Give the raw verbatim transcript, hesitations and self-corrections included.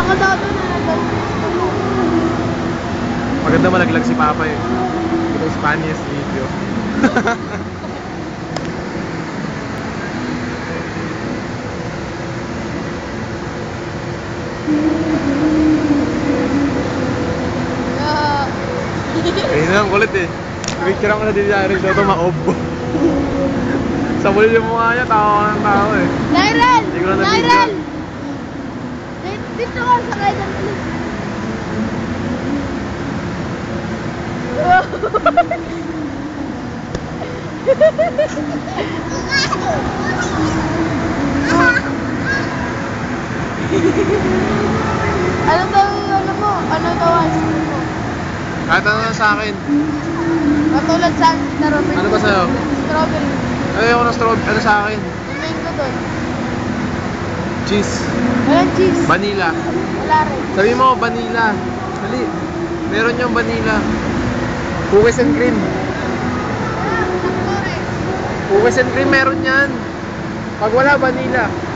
ka daw doon na nandun. Maganda malaglag si Papa eh. Ito Spanish video. Ayun na ang kulit eh. Picture ako na din sa Eric Soto ma-obo. Sa muli yung mukha niya, tawa ng tao eh. Lyral! Hindi ko na Lyral! Dito ka sa kailan ulit. Ano daw yung ano mo? Ano daw ang school mo? Kahit ano lang sa akin. Katulad sa strawberry. Ano ba sa'yo? Strawberry. Ayoko ng strawberry. Ano sa akin? Yung mango doon. Cheese. Walang cheese. Vanilla. Wala rin. Sabi mo, vanilla. Dali. Meron yung vanilla. Cookies and cream. Cookies and cream meron yan. Pag wala, vanilla.